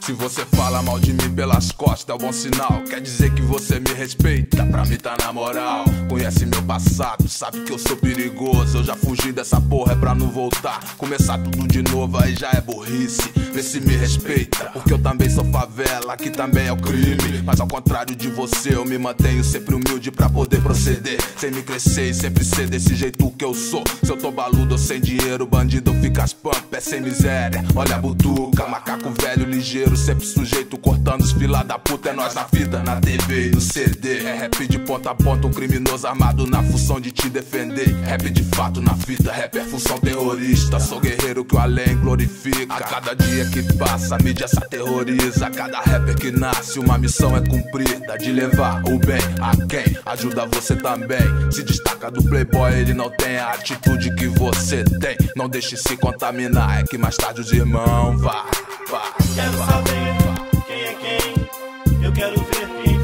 Se você fala mal de mim pelas costas é um bom sinal. Quer dizer que você me respeita, pra mim tá na moral. Conhece meu passado, sabe que eu sou perigoso. Eu já fugi dessa porra, é pra não voltar. Começar tudo de novo aí já é burrice. Vê se me respeita, porque eu também sou favela, aqui também é o crime. Mas ao contrário de você, eu me mantenho sempre humilde pra poder proceder, sem me crescer e sempre ser desse jeito que eu sou. Se eu tô baludo ou sem dinheiro, bandido fica as pampas, é sem miséria. Olha a butuca, macaco velho ligeiro, sempre sujeito, cortando os fila da puta. É nós na fita, na TV e no CD. É rap de ponta a ponta, um criminoso armado na função de te defender. Rap de fato na fita, rap é função terrorista. Sou guerreiro que o além glorifica. A cada dia que passa, a mídia se aterroriza. Cada rapper que nasce, uma missão é cumprida, de levar o bem a quem ajuda você também. Se destaca do playboy, ele não tem a atitude que você tem. Não deixe se contaminar, é que mais tarde os irmãos vai. Quero saber quem é quem, eu quero ver quem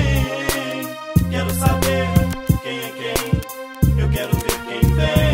vem. Quero saber quem é quem, eu quero ver quem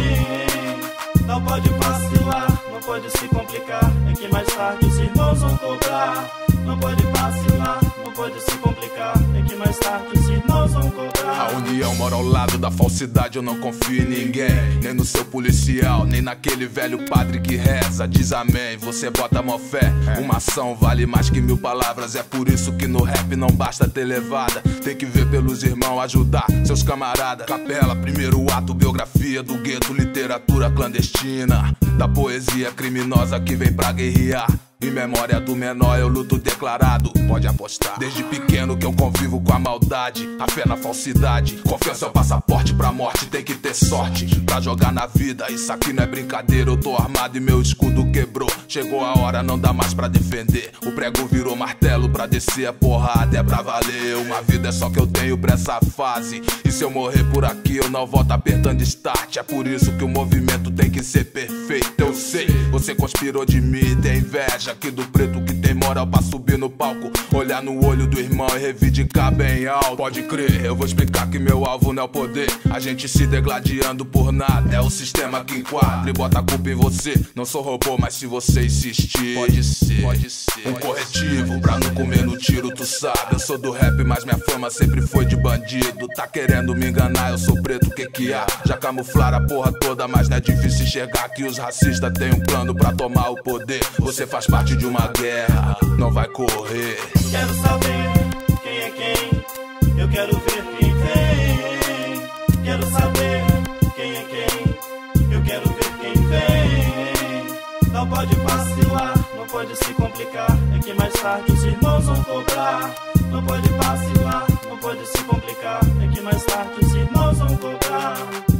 vem. Não pode vacilar, não pode se complicar, é que mais tarde os irmãos vão cobrar. Não pode vacilar, não pode se complicar, é que mais tarde os irmãos vão cobrar. A união mora ao lado da falsidade, eu não confio em ninguém. Nem no seu policial, nem naquele velho padre que reza, diz amém, você bota mó fé. Uma ação vale mais que 1000 palavras. É por isso que no rap não basta ter levada, tem que ver pelos irmãos, ajudar seus camaradas. Capela, primeiro ato, biografia do gueto, literatura clandestina, da poesia criminosa que vem pra guerrear. Em memória do menor eu luto declarado, pode apostar. Desde pequeno que eu convivo com a maldade, a fé na falsidade. Confiança é o passaporte pra morte, tem que ter sorte pra jogar na vida. Isso aqui não é brincadeira, eu tô armado e meu escudo quebrou. Chegou a hora, não dá mais pra defender. O prego virou martelo pra descer a porrada, é pra valer. Uma vida é só que eu tenho pra essa fase, e se eu morrer por aqui eu não volto apertando start. É por isso que o movimento tem que ser perfeito. Eu sei, você conspirou de mim, tem inveja aqui do preto que tem moral pra subir no palco, olhar no olho do irmão e reivindicar bem alto. Pode crer, eu vou explicar que meu alvo não é o poder, a gente se degladiando por nada, é o sistema que enquadra e bota a culpa em você. Não sou robô, mas se você insistir, pode ser um corretivo pra não comer no tiro, tu sabe. Eu sou do rap, mas minha fama sempre foi de bandido. Tá querendo me enganar, eu sou preto, o que que há? Já camuflaram a porra toda, mas não é difícil enxergar que os racistas têm um plano pra tomar o poder. Você faz parte de uma guerra, não vai correr. Quero saber quem é quem, eu quero ver quem vem. Quero saber quem é quem, eu quero ver quem vem. Não pode vacilar, não pode se complicar, é que mais tarde os irmãos vão cobrar. Não pode vacilar, não pode se complicar, é que mais tarde os irmãos vão cobrar.